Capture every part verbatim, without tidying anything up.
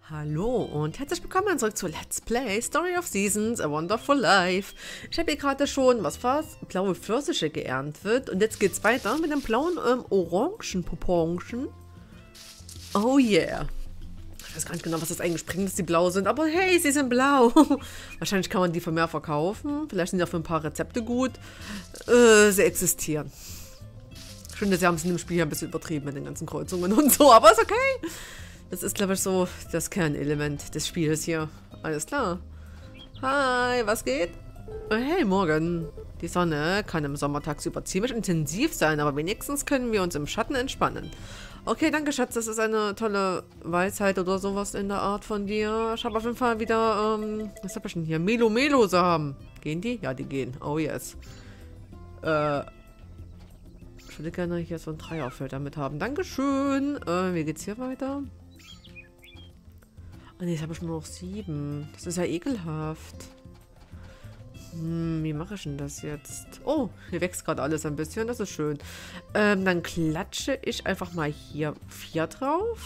Hallo und herzlich willkommen zurück zu Let's Play Story of Seasons, A Wonderful Life. Ich habe hier gerade schon, was war's, blaue Pfirsiche geerntet und jetzt geht's weiter mit dem blauen ähm, Orangen-Poponchen. Oh yeah. Ich weiß gar nicht genau, was das eigentlich bringt, dass die blau sind, aber hey, sie sind blau. Wahrscheinlich kann man die für mehr verkaufen, vielleicht sind die auch für ein paar Rezepte gut. Äh, sie existieren. Ich finde, sie haben es in dem Spiel ja ein bisschen übertrieben mit den ganzen Kreuzungen und so, aber ist okay. Das ist, glaube ich, so das Kernelement des Spiels hier. Alles klar. Hi, was geht? Oh, hey, morgen. Die Sonne kann im Sommer tagsüber ziemlich intensiv sein, aber wenigstens können wir uns im Schatten entspannen. Okay, danke, Schatz. Das ist eine tolle Weisheit oder sowas in der Art von dir. Ich habe auf jeden Fall wieder, ähm, was habe ich denn hier? Melo Melo Samen. Gehen die? Ja, die gehen. Oh, yes. Äh, ich würde gerne hier so ein Dreierfeld damit haben. Dankeschön. Äh, wie geht's hier weiter? Oh ne, jetzt habe ich nur noch sieben. Das ist ja ekelhaft. Hm, wie mache ich denn das jetzt? Oh, hier wächst gerade alles ein bisschen. Das ist schön. Ähm, dann klatsche ich einfach mal hier vier drauf.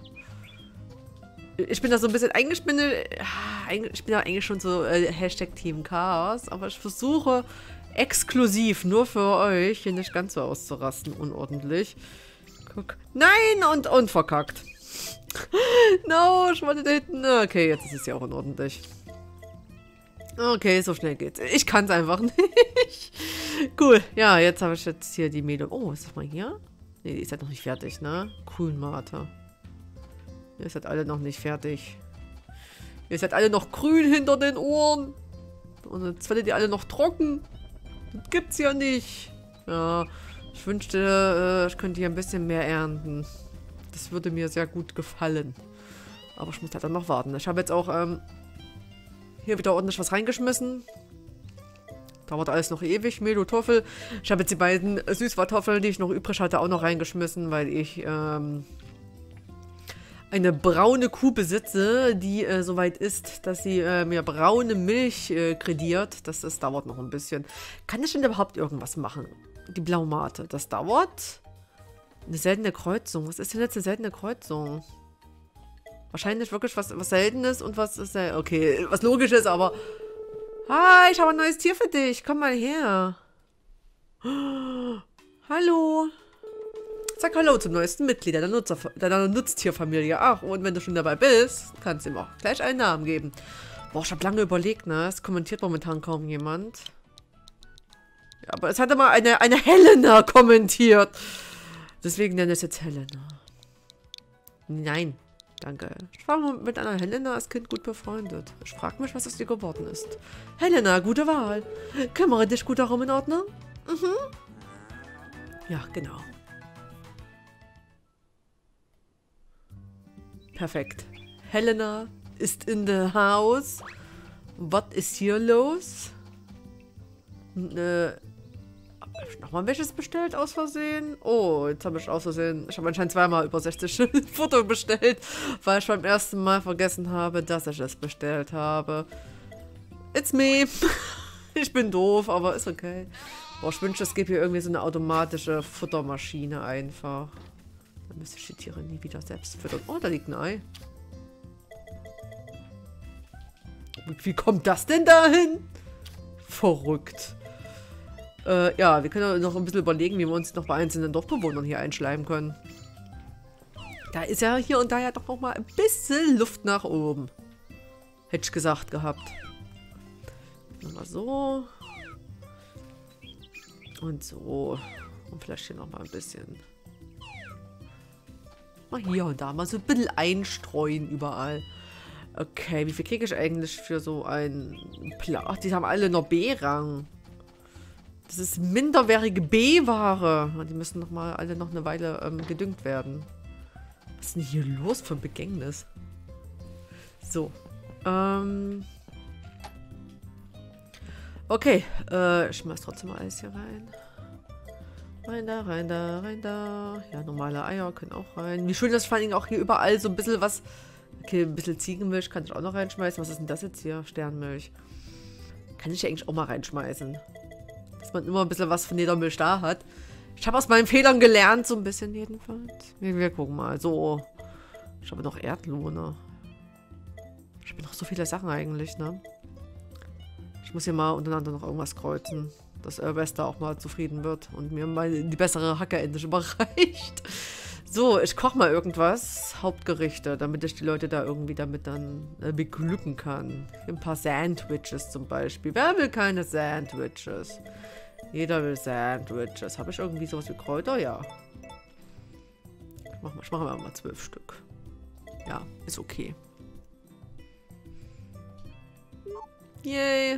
Ich bin da so ein bisschen eigentlich bin ich bin da eigentlich schon so äh, Hashtag Team Chaos, aber ich versuche exklusiv nur für euch hier nicht ganz so auszurasten, unordentlich. Guck. Nein, und, und verkackt. No, ich wollte da hinten. Okay, jetzt ist es ja auch unordentlich. Okay, so schnell geht's. Ich kann es einfach nicht. Cool. Ja, jetzt habe ich jetzt hier die Melo. Oh, ist das mal hier? Ne, die ist halt noch nicht fertig, ne? Grünmate. Ihr seid alle noch nicht fertig. Ihr seid alle noch grün hinter den Ohren. Und jetzt werdet ihr alle noch trocken. Das gibt's ja nicht. Ja, ich wünschte, ich könnte hier ein bisschen mehr ernten. Das würde mir sehr gut gefallen. Aber ich muss halt dann noch warten. Ich habe jetzt auch ähm, hier wieder ordentlich was reingeschmissen. Dauert alles noch ewig. Mehl-Toffel. Ich habe jetzt die beiden Süßkartoffeln, die ich noch übrig hatte, auch noch reingeschmissen, weil ich ähm, eine braune Kuh besitze, die äh, soweit ist, dass sie äh, mir braune Milch äh, krediert. Das, das dauert noch ein bisschen. Kann ich denn überhaupt irgendwas machen? Die Blaumate. Das dauert... Eine seltene Kreuzung. Was ist denn jetzt eine seltene Kreuzung? Wahrscheinlich wirklich was, was Seltenes und was ist ja. Okay, was Logisches, aber. Hi, ich habe ein neues Tier für dich. Komm mal her. Oh, hallo. Sag Hallo zum neuesten Mitglied deiner, Nutzer, deiner Nutztierfamilie. Ach, und wenn du schon dabei bist, kannst du ihm auch gleich einen Namen geben. Boah, ich habe lange überlegt, ne? Es kommentiert momentan kaum jemand. Ja, aber es hatte mal eine, eine Helena kommentiert. Deswegen nenne ich es jetzt Helena. Nein, danke. Ich war mit einer Helena als Kind gut befreundet. Ich frage mich, was aus dir geworden ist. Helena, gute Wahl. Kümmere dich gut darum, in Ordnung? Mhm. Ja, genau. Perfekt. Helena ist in the house. Was ist hier los? Äh... Habe ich nochmal welches bestellt aus Versehen? Oh, jetzt habe ich aus Versehen... Ich habe anscheinend zweimal über sechzig Futter bestellt, weil ich beim ersten Mal vergessen habe, dass ich es bestellt habe. It's me. Ich bin doof, aber ist okay. Boah, ich wünschte, es gibt hier irgendwie so eine automatische Futtermaschine einfach. Dann müsste ich die Tiere nie wieder selbst füttern. Oh, da liegt ein Ei. Und wie kommt das denn dahin? Verrückt. Äh, ja, wir können noch ein bisschen überlegen, wie wir uns noch bei einzelnen Dorfbewohnern hier einschleimen können. Da ist ja hier und da ja doch noch mal ein bisschen Luft nach oben. Hätte ich gesagt gehabt. Nochmal so. Und so. Und vielleicht hier noch mal ein bisschen. Mal hier und da mal so ein bisschen einstreuen überall. Okay, wie viel kriege ich eigentlich für so ein... Pla Ach, die haben alle noch B-Rang. Das ist minderwertige B-Ware. Die müssen noch mal alle noch eine Weile ähm, gedüngt werden. Was ist denn hier los für ein Begängnis? So. Ähm. Okay. Äh, ich schmeiß trotzdem mal alles hier rein. Rein da, rein da, rein da. Ja, normale Eier können auch rein. Wie schön, dass vor allem auch hier überall so ein bisschen was... Okay, ein bisschen Ziegenmilch kann ich auch noch reinschmeißen. Was ist denn das jetzt hier? Sternmilch. Kann ich ja eigentlich auch mal reinschmeißen. Dass man immer ein bisschen was von jeder Milch da hat. Ich habe aus meinen Fehlern gelernt, so ein bisschen jedenfalls. Wir, wir gucken mal. So. Ich habe noch Erdlohne. Ich habe noch so viele Sachen eigentlich, ne? Ich muss hier mal untereinander noch irgendwas kreuzen, dass äh, Wester auch mal zufrieden wird und mir mal die bessere Hacke endlich überreicht. So, ich koche mal irgendwas, Hauptgerichte, damit ich die Leute da irgendwie damit dann äh, beglücken kann. Ein paar Sandwiches zum Beispiel. Wer will keine Sandwiches? Jeder will Sandwiches. Habe ich irgendwie sowas wie Kräuter? Ja. Ich mache mach mal, mal zwölf Stück. Ja, ist okay. Yay.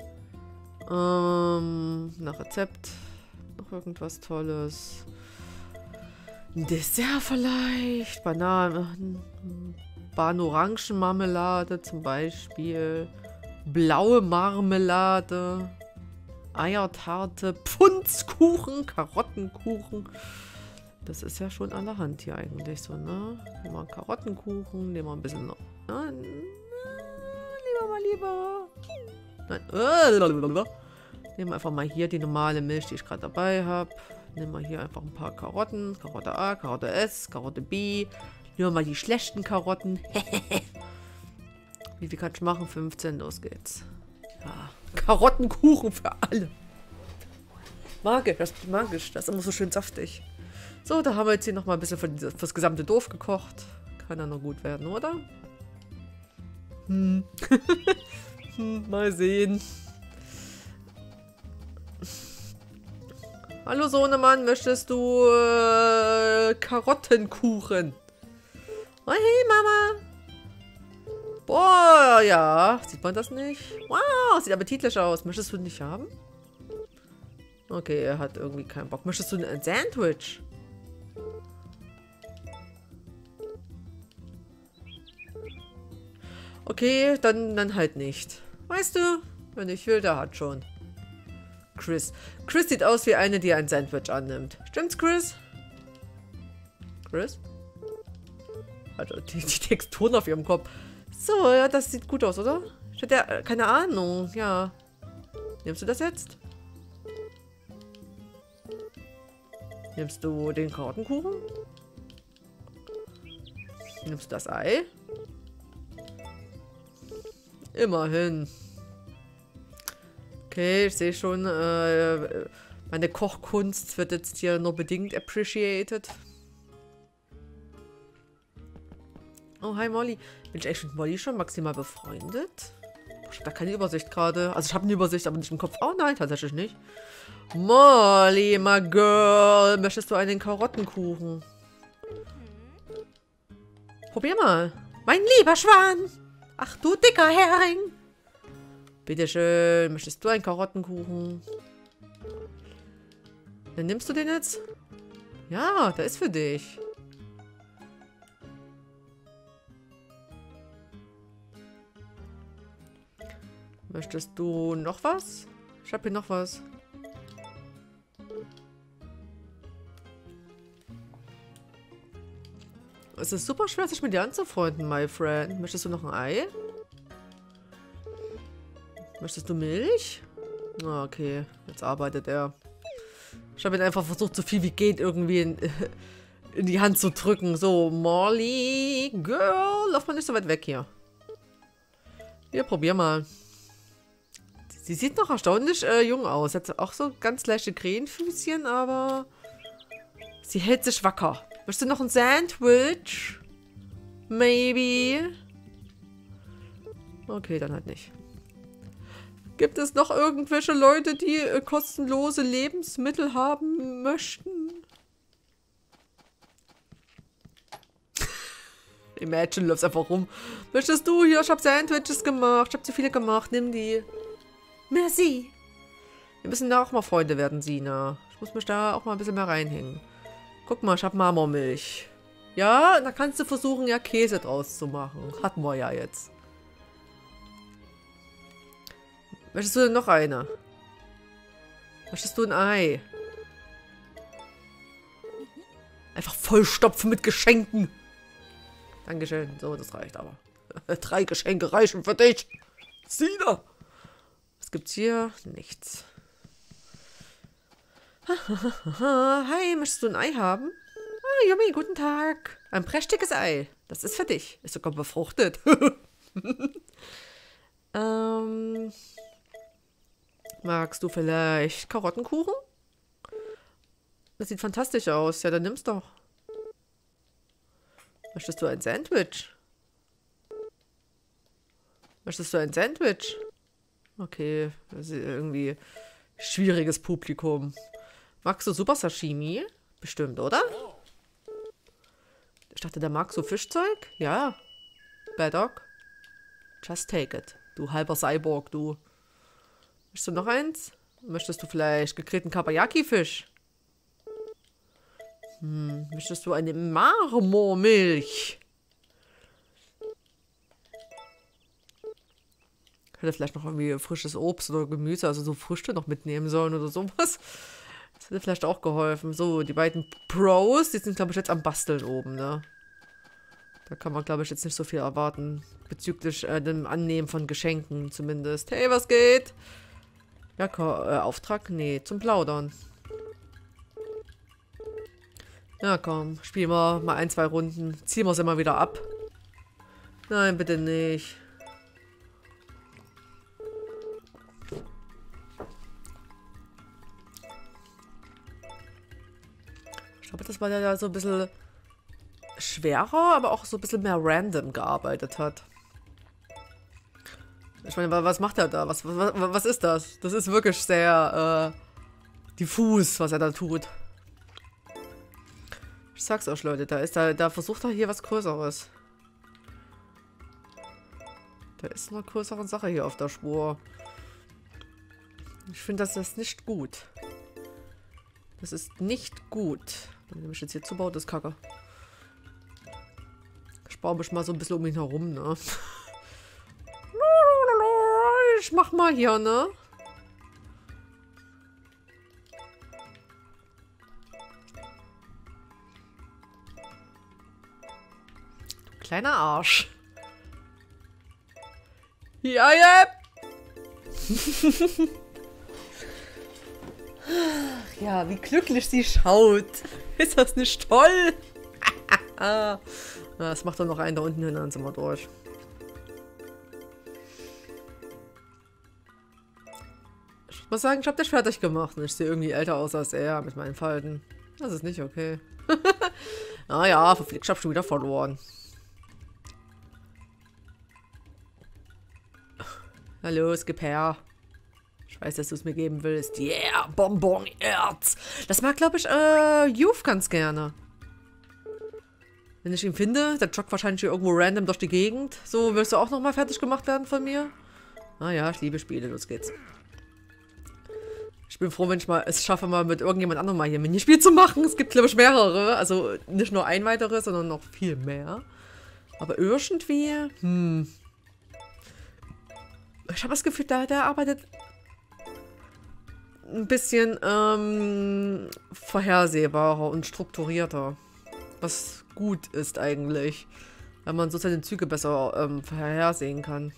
Ähm, nach Rezept. Noch irgendwas Tolles. Ein Dessert vielleicht. Bananen. Bahn-Orangen-Marmelade zum Beispiel. Blaue Marmelade. Eiertarte. Pfundskuchen. Karottenkuchen. Das ist ja schon allerhand hier eigentlich so, ne? Nehmen wir einen Karottenkuchen. Nehmen wir ein bisschen noch. Na, na, lieber mal lieber. Nein. Nehmen wir einfach mal hier die normale Milch, die ich gerade dabei habe. Nehmen wir hier einfach ein paar Karotten. Karotte A, Karotte S, Karotte B. Nehmen wir mal die schlechten Karotten. Wie viel kann ich machen? fünfzehn, los geht's. Ja. Karottenkuchen für alle. Mag ich, das mag ich. Das ist immer so schön saftig. So, da haben wir jetzt hier nochmal ein bisschen für, für das gesamte Dorf gekocht. Kann ja noch gut werden, oder? Hm. hm mal sehen. Hallo Sohnemann, möchtest du äh, Karottenkuchen? Oh, hey Mama. Boah, ja. Sieht man das nicht? Wow, sieht appetitlich aus. Möchtest du nicht haben? Okay, er hat irgendwie keinen Bock. Möchtest du ein Sandwich? Okay, dann, dann halt nicht. Weißt du, wenn ich will, der hat schon. Chris. Chris sieht aus wie eine, die ein Sandwich annimmt. Stimmt's, Chris? Chris? Also die, die Texturen auf ihrem Kopf. So, ja, das sieht gut aus, oder? Ich hatte ja keine Ahnung, ja. Nimmst du das jetzt? Nimmst du den Karottenkuchen? Nimmst du das Ei? Immerhin. Okay, ich sehe schon, äh, meine Kochkunst wird jetzt hier nur bedingt appreciated. Oh, hi Molly. Bin ich echt mit Molly schon maximal befreundet? Ich habe da keine Übersicht gerade. Also ich habe eine Übersicht, aber nicht im Kopf. Oh nein, tatsächlich nicht. Molly, my girl. Möchtest du einen Karottenkuchen? Probier mal. Mein lieber Schwan. Ach du dicker Hering. Bitteschön. Möchtest du einen Karottenkuchen? Dann nimmst du den jetzt? Ja, der ist für dich. Möchtest du noch was? Ich habe hier noch was. Es ist super schwer, sich mit dir anzufreunden, my friend. Möchtest du noch ein Ei? Möchtest du Milch? Ah, okay, jetzt arbeitet er. Ich habe ihn einfach versucht, so viel wie geht irgendwie in, in die Hand zu drücken. So, Molly, Girl, lauf mal nicht so weit weg hier. Hier, probier mal. Sie sieht noch erstaunlich äh, jung aus. Hat auch so ganz leichte Krähenfüßchen, aber sie hält sich wacker. Möchtest du noch ein Sandwich? Maybe. Okay, dann halt nicht. Gibt es noch irgendwelche Leute, die äh, kostenlose Lebensmittel haben möchten? Imagine läuft einfach rum. Möchtest du hier? Ich habe Sandwiches gemacht. Ich habe zu viele gemacht. Nimm die. Merci. Wir müssen da auch mal Freunde werden, Sina. Ich muss mich da auch mal ein bisschen mehr reinhängen. Guck mal, ich habe Marmormilch. Ja, da kannst du versuchen, ja Käse draus zu machen. Hatten wir ja jetzt. Möchtest du denn noch eine? Möchtest du ein Ei? Einfach vollstopfen mit Geschenken. Dankeschön. So, das reicht aber. Drei Geschenke reichen für dich. Sina. Was gibt's hier? Nichts. Hi, möchtest du ein Ei haben? Ah, Yummy, guten Tag. Ein prächtiges Ei. Das ist für dich. Ist sogar befruchtet. ähm, magst du vielleicht Karottenkuchen? Das sieht fantastisch aus. Ja, dann nimm's doch. Möchtest du ein Sandwich? Möchtest du ein Sandwich? Okay, das ist irgendwie schwieriges Publikum. Magst du Super Sashimi? Bestimmt, oder? Ich dachte, der mag so Fischzeug? Ja. Bad Dog. Just take it. Du halber Cyborg, du. Möchtest du noch eins? Möchtest du vielleicht gegrillten Kabayaki-Fisch? Hm, möchtest du eine Marmormilch? Ich hätte vielleicht noch irgendwie frisches Obst oder Gemüse, also so Früchte noch mitnehmen sollen oder sowas. Das hätte vielleicht auch geholfen. So, die beiden Pros, die sind, glaube ich, jetzt am Basteln oben, ne? Da kann man, glaube ich, jetzt nicht so viel erwarten. Bezüglich äh, dem Annehmen von Geschenken zumindest. Hey, was geht? Ja, äh, Auftrag? Nee, zum Plaudern. Ja, komm, spielen wir mal ein, zwei Runden. Ziehen wir sie mal wieder ab. Nein, bitte nicht. Ich glaube, das war ja so ein bisschen schwerer, aber auch so ein bisschen mehr random gearbeitet hat. Ich meine, was macht er da? Was, was, was ist das? Das ist wirklich sehr äh, diffus, was er da tut. Ich sag's euch, Leute, da ist da, da versucht er hier was Größeres. Da ist eine größere Sache hier auf der Spur. Ich finde, das ist nicht gut. Das ist nicht gut. Wenn ich jetzt hier zubaut, ist Kacke. Ich baue mich mal so ein bisschen um ihn herum, ne? Ich mach mal hier, ne? Du kleiner Arsch. Ja, ja. Ja, wie glücklich sie schaut. Ist das nicht toll? Das macht dann noch einen da unten hin, dann sind wir durch. Ich muss sagen, ich habe dich fertig gemacht. Ich sehe irgendwie älter aus als er mit meinen Falten. Das ist nicht okay. Naja, verflixt, ich habe schon wieder verloren. Hallo, es gibt her. Ich weiß, dass du es mir geben willst. Yeah, Bonbon-Erz. Das mag, glaube ich, äh, Youth ganz gerne. Wenn ich ihn finde, der joggt wahrscheinlich hier irgendwo random durch die Gegend. So, willst du auch nochmal fertig gemacht werden von mir? Naja, ich liebe Spiele, los geht's. Ich bin froh, wenn ich mal es schaffe, mal mit irgendjemand anderem mal hier ein Minispiel zu machen. Es gibt, glaube ich, mehrere. Also nicht nur ein weiteres, sondern noch viel mehr. Aber irgendwie, hm. Ich habe das Gefühl, der, der arbeitet ein bisschen ähm, vorhersehbarer und strukturierter. Was gut ist eigentlich, weil man so seine Züge besser ähm, vorhersehen kann.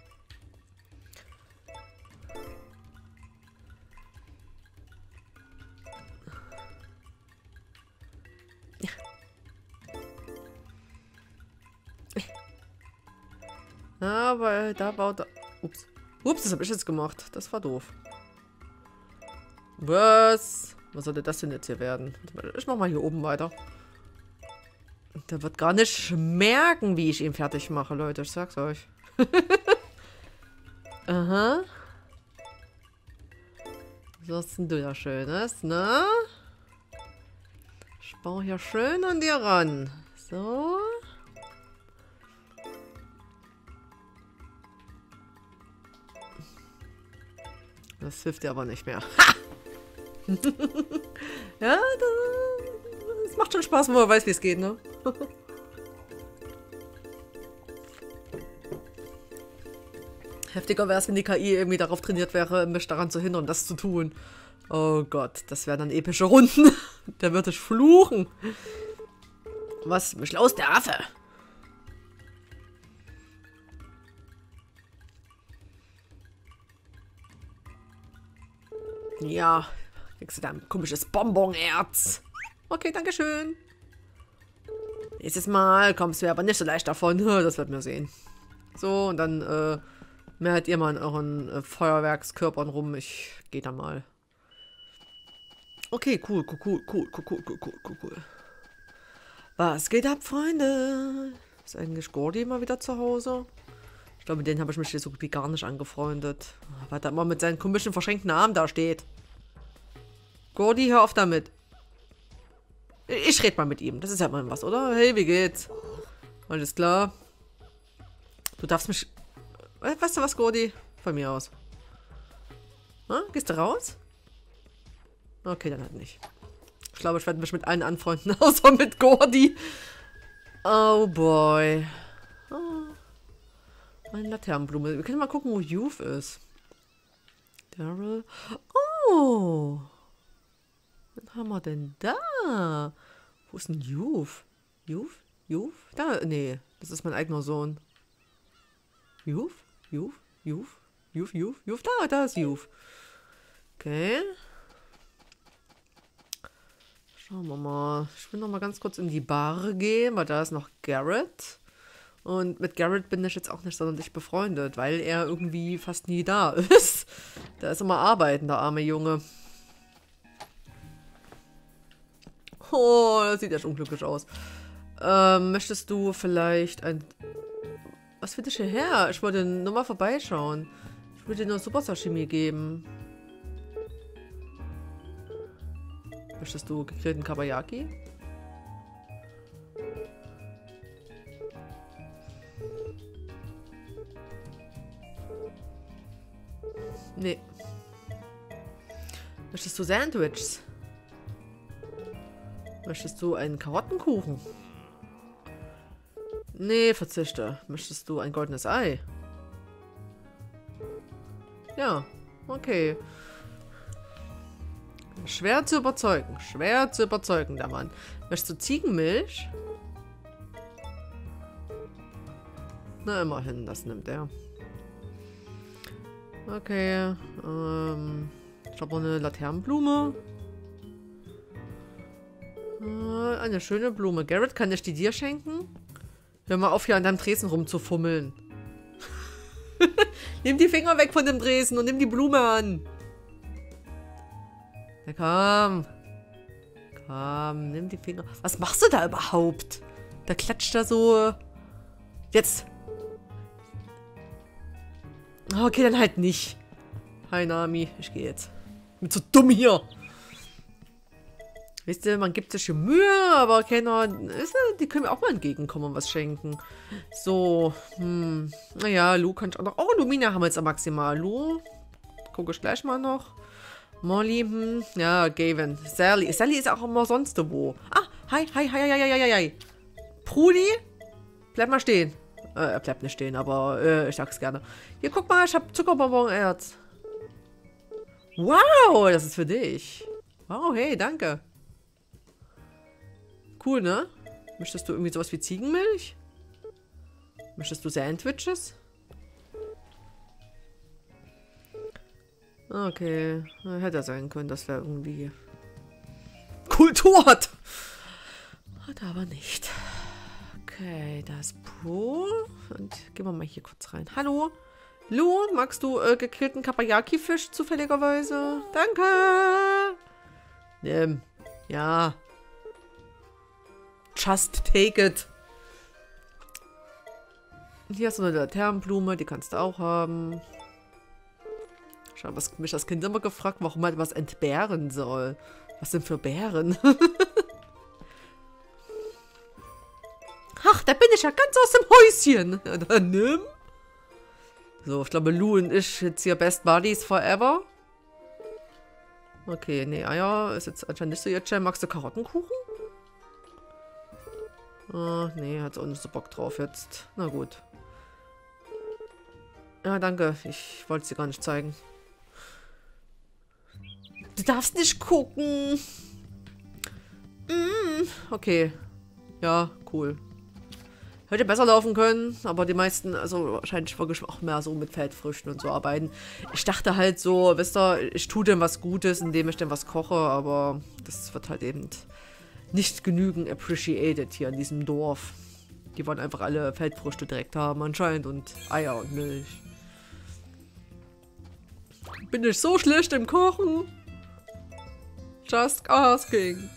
Aber da baut er... Ups. Ups, das habe ich jetzt gemacht. Das war doof. Was? Was sollte das denn jetzt hier werden? Ich mach mal hier oben weiter. Der wird gar nicht merken, wie ich ihn fertig mache, Leute. Ich sag's euch. Aha. Was hast denn du da Schönes, ne? Ich baue hier schön an dir ran. So. Das hilft dir aber nicht mehr. Ha! Ja, das macht schon Spaß, wenn man weiß, wie es geht, ne? Heftiger wäre es, wenn die K I irgendwie darauf trainiert wäre, mich daran zu hindern, das zu tun. Oh Gott, das wären dann epische Runden. Der würde ich fluchen. Was? Mich los, der Affe! Ja, kriegst du da ein komisches Bonbon-Erz. Okay, danke schön. Nächstes Mal kommst du aber nicht so leicht davon. Das wird mir sehen. So, und dann äh, mehrt ihr mal in euren äh, Feuerwerkskörpern rum. Ich gehe da mal. Okay, cool, cool, cool, cool, cool, cool, cool, cool, cool. Was geht ab, Freunde? Ist eigentlich Gordy mal wieder zu Hause? Ich glaube, mit denen habe ich mich hier so gut wie gar nicht angefreundet. Weil da immer mit seinen komischen verschränkten Armen da steht. Gordy, hör auf damit. Ich rede mal mit ihm. Das ist ja mal was, oder? Hey, wie geht's? Alles klar. Du darfst mich... Weißt du was, Gordy? Von mir aus. Na, gehst du raus? Okay, dann halt nicht. Ich glaube, ich werde mich mit allen anfreunden, außer mit Gordy. Oh boy. Oh. Eine Laternenblume. Wir können mal gucken, wo Youth ist. Daryl. Oh. Was haben wir denn da? Wo ist denn Youth? Youth? Youth? Da? Nee, das ist mein eigener Sohn. Youth? Youth? Youth? Youth? Youth? Youth? Da, da ist Youth. Okay. Schauen wir mal. Ich will noch mal ganz kurz in die Bar gehen, weil da ist noch Garrett. Und mit Garrett bin ich jetzt auch nicht sonderlich befreundet, weil er irgendwie fast nie da ist. Da ist immer arbeiten, der arme Junge. Oh, das sieht echt unglücklich aus. Ähm, möchtest du vielleicht ein... Was will ich hierher? Ich wollte nur mal vorbeischauen. Ich würde dir nur Super Sashimi geben. Möchtest du gegrillten Kabayaki? Nee. Möchtest du Sandwiches? Möchtest du einen Karottenkuchen? Nee, verzichte. Möchtest du ein goldenes Ei? Ja, okay. Schwer zu überzeugen. Schwer zu überzeugen, der Mann. Möchtest du Ziegenmilch? Na, immerhin, das nimmt er. Okay. Ähm, ich habe noch eine Laternenblume. Äh, eine schöne Blume. Garrett, kann ich die dir schenken? Hör mal auf, hier an deinem Tresen rumzufummeln. Nimm die Finger weg von dem Tresen und nimm die Blume an. Ja, komm. Komm, nimm die Finger. Was machst du da überhaupt? Da klatscht da so... Jetzt. Okay, dann halt nicht. Hi, Nami. Ich gehe jetzt. Ich bin zu dumm hier. Wisst ihr, man gibt sich schon Mühe, aber keiner... Die können mir auch mal entgegenkommen und was schenken. So, hm. Naja, Lu kann ich auch noch... Oh, Lumina haben wir jetzt maximal. Lu, gucke ich gleich mal noch. Molly, hm. Ja, Gavin. Sally. Sally ist auch immer sonst wo. Ah, hi, hi, hi, hi, hi, hi, hi. Prudi? Bleib mal stehen. Äh, er bleibt nicht stehen, aber äh, ich sag's gerne. Hier, guck mal, ich hab Zuckerbonbon-Erz. Wow, das ist für dich. Wow, hey, danke. Cool, ne? Möchtest du irgendwie sowas wie Ziegenmilch? Möchtest du Sandwiches? Okay, hätte sein können, dass wir irgendwie Kultur hat. Hat aber nicht. Okay, da ist Pool. Und gehen wir mal hier kurz rein. Hallo? Lu, magst du äh, gegrillten Kabayaki-Fisch zufälligerweise? Danke! Nimm. Ja. Just take it. Hier hast du eine Laternenblume, die kannst du auch haben. Schau, was mich das Kind immer gefragt, warum man was entbehren soll. Was denn für Bären? Ach, da bin ich ja ganz aus dem Häuschen. Ja, dann nimm. So, ich glaube, Lu und ich jetzt hier Best Buddies forever. Okay, nee, Eier ist jetzt anscheinend nicht so ihr Jam. Magst du Karottenkuchen? Oh, nee, hat auch nicht so Bock drauf jetzt. Na gut. Ja, danke. Ich wollte es dir gar nicht zeigen. Du darfst nicht gucken. Mm, okay. Ja, cool. Hätte besser laufen können, aber die meisten, also wahrscheinlich wirklich auch mehr so mit Feldfrüchten und so arbeiten. Ich dachte halt so, wisst ihr, ich tue dem was Gutes, indem ich dem was koche, aber das wird halt eben nicht genügend appreciated hier in diesem Dorf. Die wollen einfach alle Feldfrüchte direkt haben anscheinend und Eier und Milch. Bin ich so schlecht im Kochen? Just asking.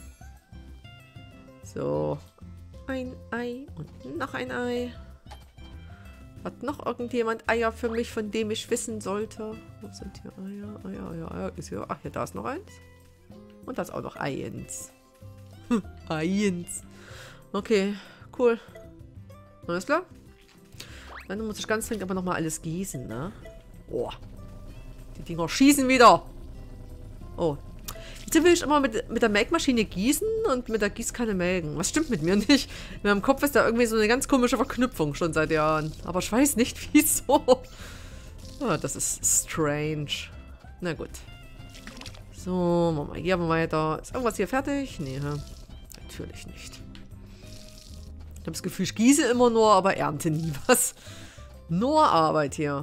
So. Ein Ei und noch ein Ei. Hat noch irgendjemand Eier für mich, von dem ich wissen sollte? Wo sind hier Eier? Eier, Eier, Eier. Ist hier. Ach ja, da ist noch eins. Und da ist auch noch eins. eins. Okay, cool. Alles klar? Dann muss ich ganz dringend aber nochmal alles gießen, ne? Oh. Die Dinger schießen wieder. Oh. Wieso will ich immer mit, mit der Melkmaschine gießen und mit der Gießkanne melken? Was stimmt mit mir nicht? In meinem Kopf ist da irgendwie so eine ganz komische Verknüpfung schon seit Jahren. Aber ich weiß nicht, wieso. Oh, das ist strange. Na gut. So, machen wir hier weiter. Ist irgendwas hier fertig? Nee, hä? Natürlich nicht. Ich habe das Gefühl, ich gieße immer nur, aber ernte nie was. Nur Arbeit hier.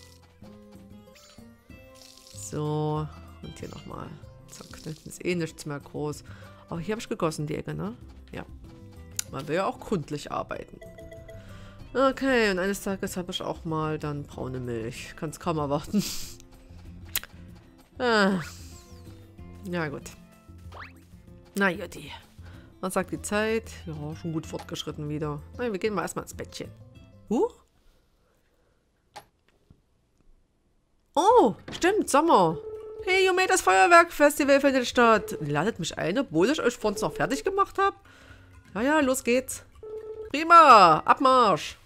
So, und hier nochmal. Zack, das ist eh nichts mehr groß. Aber hier habe ich gegossen, die Ecke, ne? Ja. Man will ja auch gründlich arbeiten. Okay, und eines Tages habe ich auch mal dann braune Milch. Kann es kaum erwarten. ah. Ja, gut. Na Jutti. Was sagt die Zeit? Ja, schon gut fortgeschritten wieder. Nein, wir gehen mal erstmal ins Bettchen. Huh? Oh, stimmt, Sommer. Hey, Jume, das Feuerwerkfestival findet statt. Ladet mich ein, obwohl ich euch vor uns noch fertig gemacht habe? Ja, ja, los geht's. Prima, Abmarsch.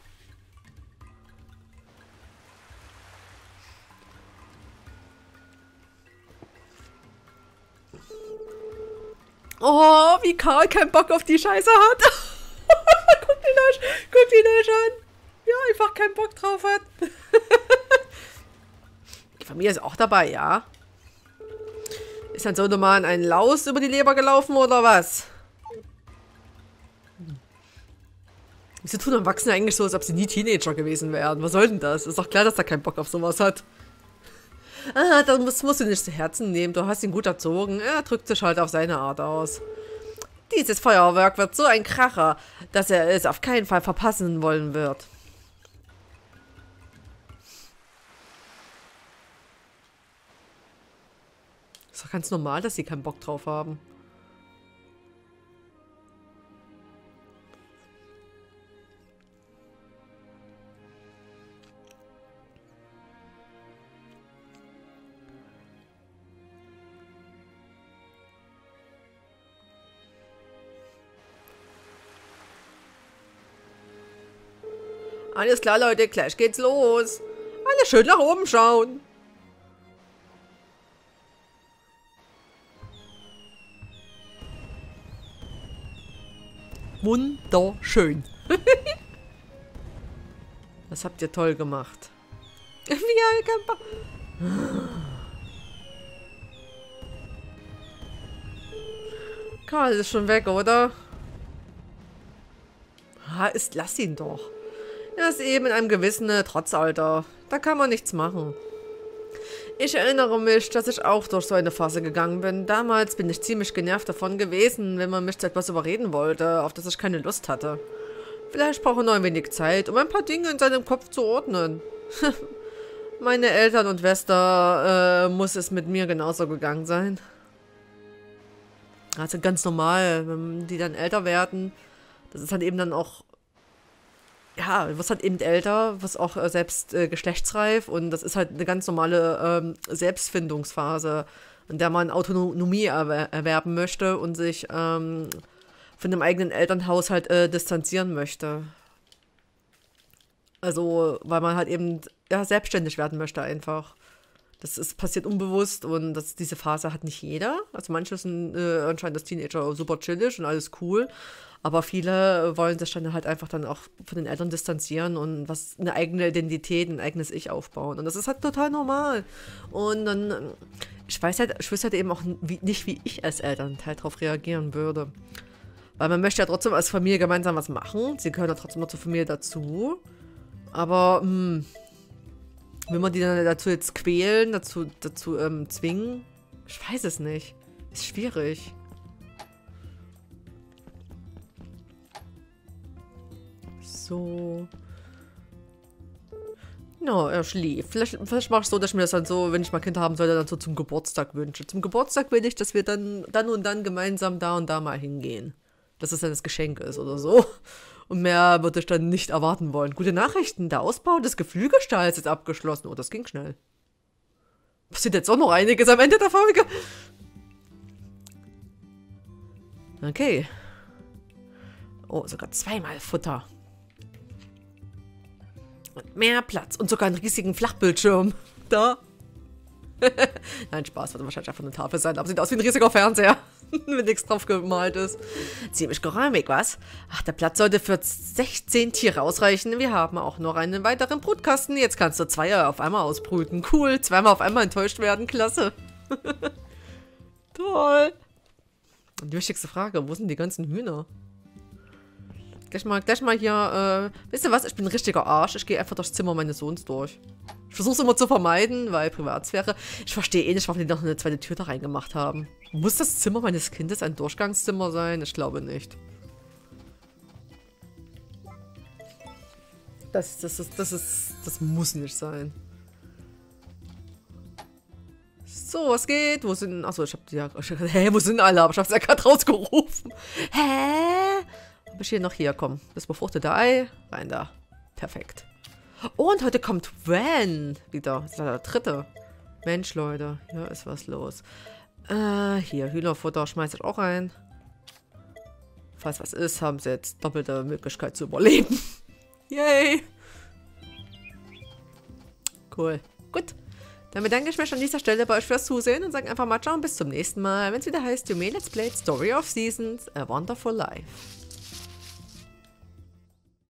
Oh, wie Karl keinen Bock auf die Scheiße hat. Guckt ihn euch, guckt ihn euch an. Ja, einfach keinen Bock drauf hat. Die Familie ist auch dabei, ja? Ist dann so normal ein Laus über die Leber gelaufen oder was? Wieso tun Erwachsene eigentlich so, als ob sie nie Teenager gewesen wären? Was soll denn das? Ist doch klar, dass er keinen Bock auf sowas hat. Ah, das musst, musst du nicht zu Herzen nehmen. Du hast ihn gut erzogen. Er drückt sich halt auf seine Art aus. Dieses Feuerwerk wird so ein Kracher, dass er es auf keinen Fall verpassen wollen wird. Ist doch ganz normal, dass sie keinen Bock drauf haben. Alles klar, Leute, gleich geht's los. Alle schön nach oben schauen. Wunderschön. Das habt ihr toll gemacht. Wie Karl ist schon weg, oder? Ha, ist, lass ihn doch. Er ist eben in einem gewissen Trotzalter. Da kann man nichts machen. Ich erinnere mich, dass ich auch durch so eine Phase gegangen bin. Damals bin ich ziemlich genervt davon gewesen, wenn man mich zu etwas überreden wollte, auf das ich keine Lust hatte. Vielleicht brauche ich noch ein wenig Zeit, um ein paar Dinge in seinem Kopf zu ordnen. Meine Eltern und Schwester äh, muss es mit mir genauso gegangen sein. Also ganz normal, wenn die dann älter werden. Das ist halt eben dann auch... Ja, du wirst halt eben älter, wirst auch äh, selbst äh, geschlechtsreif und das ist halt eine ganz normale ähm, Selbstfindungsphase, in der man Autonomie erwer erwerben möchte und sich ähm, von dem eigenen Elternhaushalt äh, distanzieren möchte. Also, weil man halt eben ja, selbstständig werden möchte einfach. Das ist, passiert unbewusst und das, diese Phase hat nicht jeder. Also manche sind äh, anscheinend als Teenager super chillig und alles cool. Aber viele wollen sich dann halt einfach dann auch von den Eltern distanzieren und was eine eigene Identität, ein eigenes Ich aufbauen. Und das ist halt total normal. Und dann, ich weiß halt, ich wüsste halt eben auch wie, nicht, wie ich als Elternteil darauf reagieren würde. Weil man möchte ja trotzdem als Familie gemeinsam was machen. Sie gehören ja trotzdem noch zur Familie dazu. Aber, mh, will man die dann dazu jetzt quälen, dazu, dazu ähm, zwingen? Ich weiß es nicht. Ist schwierig. So. No, er schläft. Vielleicht, vielleicht mache ich so, dass ich mir das dann so, wenn ich mal Kinder haben sollte, dann so zum Geburtstag wünsche. Zum Geburtstag will ich, dass wir dann, dann und dann gemeinsam da und da mal hingehen. Dass es dann das Geschenk ist oder so. Und mehr würde ich dann nicht erwarten wollen. Gute Nachrichten, der Ausbau des Geflügelstalls ist abgeschlossen. Oh, das ging schnell. Passiert jetzt auch noch einiges am Ende der Folge. Okay. Oh, sogar zweimal Futter. Und mehr Platz. Und sogar einen riesigen Flachbildschirm. Da. Nein, Spaß. Wird wahrscheinlich einfach eine Tafel sein. Aber sieht aus wie ein riesiger Fernseher. Wenn nichts drauf gemalt ist. Ziemlich geräumig, was? Ach, der Platz sollte für sechzehn Tiere ausreichen. Wir haben auch noch einen weiteren Brutkasten. Jetzt kannst du zwei auf einmal ausbrüten. Cool. Zweimal auf einmal enttäuscht werden. Klasse. Toll. Und die wichtigste Frage. Wo sind die ganzen Hühner? Gleich mal, gleich mal hier, äh, wisst ihr was? Ich bin ein richtiger Arsch. Ich gehe einfach durchs Zimmer meines Sohns durch. Ich versuche es immer zu vermeiden, weil Privatsphäre. Ich verstehe eh nicht, warum die noch eine zweite Tür da reingemacht haben. Muss das Zimmer meines Kindes ein Durchgangszimmer sein? Ich glaube nicht. Das, das, ist, das, ist, das muss nicht sein. So, was geht? Wo sind... Achso, ich hab die ja... Hä, wo sind alle? Aber ich hab's ja gerade rausgerufen. Hä? Ob ich hier noch hier komme? Das befruchtete Ei. Rein da. Perfekt. Und heute kommt Van wieder. Das ist ja der dritte. Mensch, Leute. Hier ist was los. Äh, hier, Hühnerfutter schmeiße ich auch rein. Falls was ist, haben sie jetzt doppelte Möglichkeit zu überleben. Yay! Cool. Gut. Dann bedanke ich mich an dieser Stelle bei euch fürs Zusehen und sage einfach mal ciao und bis zum nächsten Mal, wenn es wieder heißt, Yume Let's Play Story of Seasons, A Wonderful Life.